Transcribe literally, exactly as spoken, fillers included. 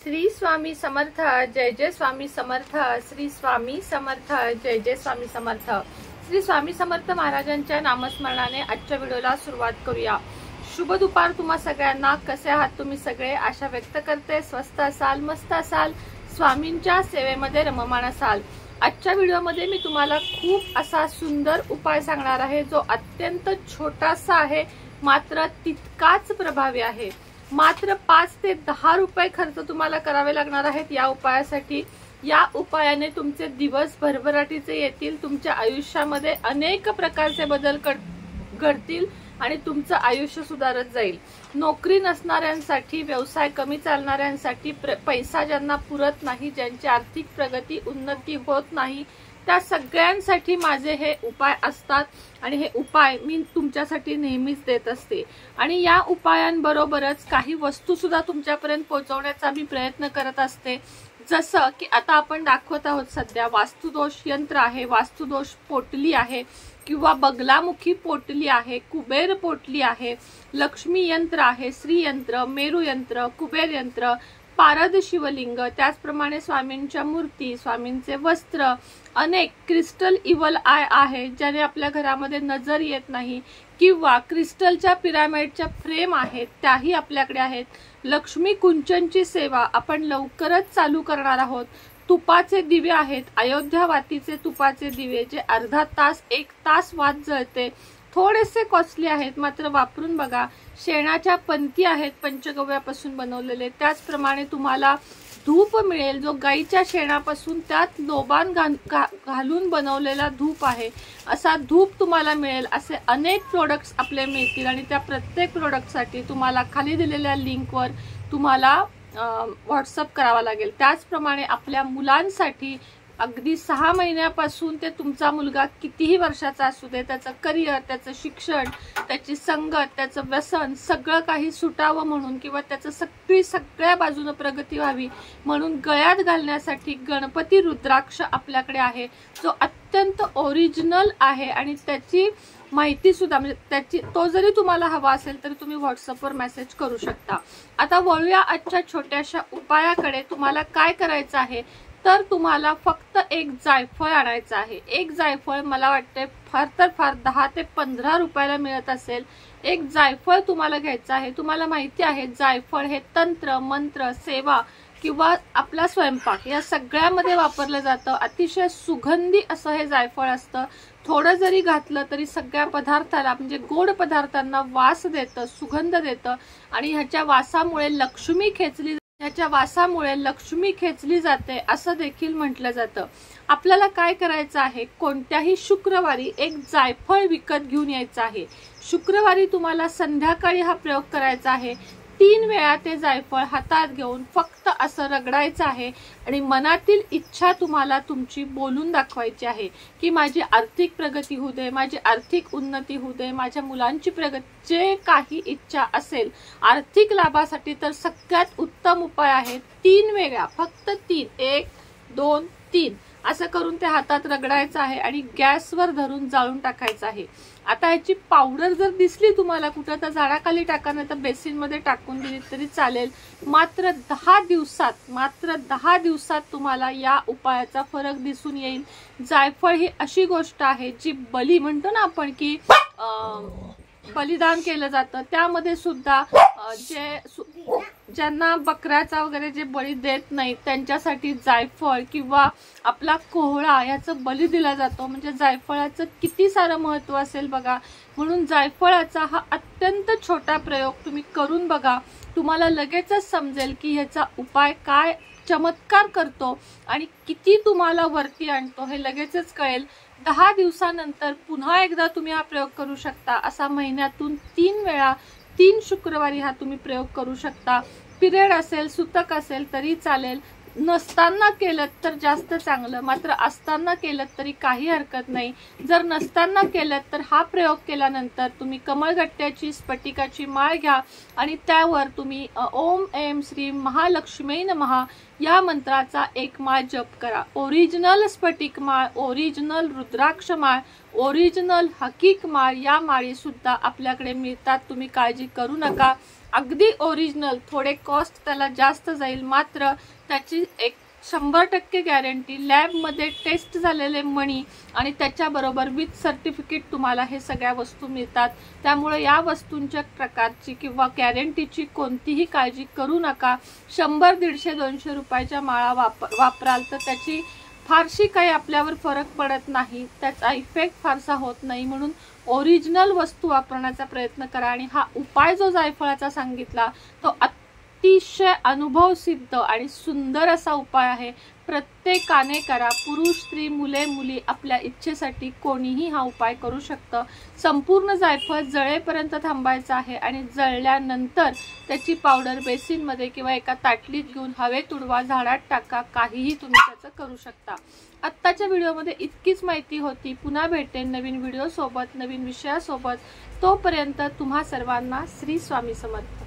श्री स्वामी समर्थ, जय जय स्वामी समर्थ, श्री स्वामी समर्थ, जय जय स्वामी समर्थ। श्री स्वामी समर्थ महाराजांच्या नामस्मरणाने आजच्या व्हिडिओला सुरुवात करूया। शुभ दुपार तुम्हा सगळ्यांना। कसे आहात तुम्ही सगळे? आशा व्यक्त करते स्वस्त असाल, मस्त असाल, स्वामींच्या सेवेमध्ये रममाण असाल। आजच्या व्हिडिओमध्ये मी तुम्हाला खूप असा सुंदर उपाय सांगणार आहे, जो अत्यंत छोटासा आहे मात्र तितकाच प्रभावी आहे। मात्र पाच ते दहा रुपये खर्च तुम्हाला करावे लागणार आहेत या उपायासाठी। या उपायाने तुमचे दिवस भरभराटीचे येतील, तुमच्या आयुष्यामध्ये अनेक प्रकारचे बदल घडतील आणि तुमचं आयुष्य सुधारत जाईल। नोकरी नसणाऱ्यांसाठी, व्यवसाय कमी चालणाऱ्यांसाठी, पैसा ज्यांना पुरत नाही, ज्यांची आर्थिक प्रगती उन्नती होत नाही, त्या सगळ्यांसाठी माझे हे उपाय असतात आणि हे उपाय मी तुमच्यासाठी नेहमीच देत असते। आणि या उपायांबरोबरच काही वस्तू सुद्धा तुमच्यापर्यंत पोहोचवण्याचा मी प्रयत्न करत असते। जसं की आता आपण दाखवत आहोत, सध्या वास्तुदोष यंत्र आहे, वास्तुदोष पोटली आहे किंवा बगलामुखी पोटली आहे, कुबेर पोटली आहे, लक्ष्मी यंत्र आहे, श्री यंत्र, मेरू यंत्र, कुबेर यंत्र, पारद शिवलिंग, त्याचप्रमाणे स्वामींच्या मूर्ती, स्वामींचे वस्त्र, अनेक क्रिस्टल इवल आय आहे ज्याने आपल्या घरामध्ये नजर येत नाही, किंवा क्रिस्टलच्या पिरामिडच्या फ्रेम आहेत त्याही आपल्याकडे आहेत। लक्ष्मी कुंचनची सेवा आपण लवकरच चालू करणार आहोत। तुपाचे दिवे आहेत, अयोध्या वातीचे तुपाचे दिवे, जे अर्धा तास एक तास वात जळते, थोडेसे कॉस्टली आहेत मात्र वापरून बघा। शेणाच्या पंती आहेत पंचगव्यापासून बनवलेले, त्याचप्रमाणे तुम्हाला धूप मिळेल जो गाईच्या शेणापासून त्यात लोबान घालून बनवलेला धूप आहे, असा धूप तुम्हाला मिळेल। असे अनेक प्रोडक्ट्स आपले मिळतील आणि त्या प्रत्येक प्रोडक्टसाठी तुम्हाला खाली दिलेल्या लिंकवर तुम्हाला व्हॉट्सअप करावा लागेल। त्याचप्रमाणे आपल्या मुलांसाठी अगदी सहा महिन्यापासून ते तुमचा मुलगा कितीही वर्षाचा असू दे, त्याचं करिअर, त्याचं शिक्षण, त्याची संगत, त्याचं व्यसन सगळं काही सुटावं म्हणून, किंवा त्याचं सगळी सगळ्या बाजूने प्रगती व्हावी म्हणून गळ्यात घालण्यासाठी गणपती रुद्राक्ष आपल्याकडे आहे, जो अत्यंत ओरिजिनल आहे आणि त्याची माहिती सुद्धा, म्हणजे त्याची तो जरी तुम्हाला हवा असेल तर तुम्ही व्हॉट्सअपवर मेसेज करू शकता। आता वळूया आजच्या छोट्याशा उपायाकडे। तुम्हाला काय करायचं आहे तर तुम्हाला फक्त एक जायफळ आणायचं आहे। एक जायफळ मला वाटते फार तर फार दहा ते पंधरा रुपयाला मिळत असेल। एक जायफळ तुम्हाला घ्यायचं आहे। तुम्हाला माहिती आहे जायफळ हे तंत्र, मंत्र, सेवा किंवा आपला स्वयंपाक या सगळ्यामध्ये वापरलं जातं। अतिशय सुगंधी असं हे जायफळ असतं। थोडं जरी घातलं तरी सगळ्या पदार्थाला, म्हणजे गोड पदार्थांना वास देतं, सुगंध देतं आणि ह्याच्या वासामुळे लक्ष्मी खेचली ह्याच्या वासामुळे लक्ष्मी खेचली जाते असं देखील म्हटलं जातं। आपल्याला काय करायचं आहे, कोणत्याही शुक्रवारी एक जायफळ विकत घेऊन यायचं आहे। शुक्रवारी तुम्हाला संध्याकाळी हा प्रयोग करायचा आहे। तीन वेळा ते जायफळ हातात घेऊन फक्त असं रगडायचं आहे आणि मनातील इच्छा तुम्हाला तुमची बोलून दाखवायची आहे की माझी आर्थिक प्रगती होऊ दे, माझी आर्थिक उन्नती होऊ दे, माझ्या मुलांची प्रगती, जे काही इच्छा असेल आर्थिक लाभासाठी तर सगळ्यात उत्तम उपाय आहे तीन वेळा, फक्त तीन, एक दोन तीन असं करून ते हातात रगडायचं आहे आणि गॅसवर धरून जाळून टाकायचं आहे। आता याची पावडर जर दिसली तुम्हाला कुठं तर झाडाखाली टाका, नाही तर बेसिन मध्ये टाकून दिली तरी चालेल। मात्र दहा दिवसात मात्र दहा दिवसात तुम्हाला या उपायाचा फरक दिसून येईल। जायफळ ही अशी गोष्ट आहे जी बली म्हणतो ना आपण की बलिदान केलं जातं, त्यामध्ये सुद्धा जे ज्यांना बकऱ्याचा वगैरे जे बळी देत नाहीत त्यांच्यासाठी जायफळ किंवा आपला कोहळा याचं बली दिला जातो। म्हणजे जायफळाचं किती सारं महत्त्व असेल बघा। म्हणून जायफळाचा हा अत्यंत छोटा प्रयोग तुम्ही करून बघा, तुम्हाला लगेचच समजेल की ह्याचा उपाय काय चमत्कार करतो आणि किती तुम्हाला वरती आणतो हे लगेचच कळेल। दहा दिवसानंतर पुन्हा एकदा तुम्ही हा प्रयोग करू शकता। असा महिन्यातून तीन वेळा, तीन शुक्रवारी हा तुम्ही प्रयोग करू शकता। पिरियड असेल, सुतक असेल तरी चालेल, नसताना केलं तर जास्त चांगलं, मात्र असताना केलं तरी काही हरकत नाही। जर नसताना केलं तर हा प्रयोग केल्यानंतर तुम्ही कमळगट्ट्याची स्फटिकाची माळ घ्या आणि त्यावर तुम्ही ओम एम श्री महालक्ष्मी नमः या मंत्राचा एक माळ जप करा। ओरिजिनल स्फटिक माळ, ओरिजिनल रुद्राक्ष माळ, ओरिजिनल हकीक माळ या माळी सुद्धा आपल्याकडे मिळतात, तुम्ही काळजी करू नका। अगदी ओरिजिनल, थोडे कॉस्ट त्याला जास्त जाईल, मात्र त्याची एक शंभर टक्के गॅरंटी, लॅबमध्ये टेस्ट झालेले मणी आणि त्याच्याबरोबर विथ सर्टिफिकेट तुम्हाला हे सगळ्या वस्तू मिळतात। त्यामुळे या वस्तूंच्या प्रकारची किंवा गॅरंटीची कोणतीही काळजी करू नका। शंभर दीडशे दोनशे रुपयाच्या माळा वापर वापराल तर त्याची फारशी काही आपल्यावर फरक पडत नाही, त्याचा इफेक्ट फारसा होत नाही। म्हणून ओरिजिनल वस्तू वापरण्याचा प्रयत्न करा। आणि हा उपाय जो जायफळाचा सांगितला तो अतिशय अनुभव सिद्ध आणि सुंदर असा उपाय आहे, प्रत्येकाने करा। पुरुष स्त्री मुले मुली आपल्या इच्छेसाठी कोणीही हा उपाय करू शकतं। संपूर्ण जायफळ जळेपर्यंत थांबायचं आहे आणि जळल्यानंतर त्याची पावडर बेसिनमध्ये किंवा एका ताटलीत घेऊन हवेत उडवा, झाडात टाका, काहीही तुम्ही त्याचं करू शकता। आत्ताच्या व्हिडिओमध्ये इतकीच माहिती होती। पुन्हा भेटेन नवीन व्हिडिओ सोबत, नवीन विषयासोबत। तोपर्यंत तुम्हा सर्वांना श्री स्वामी समर्थ।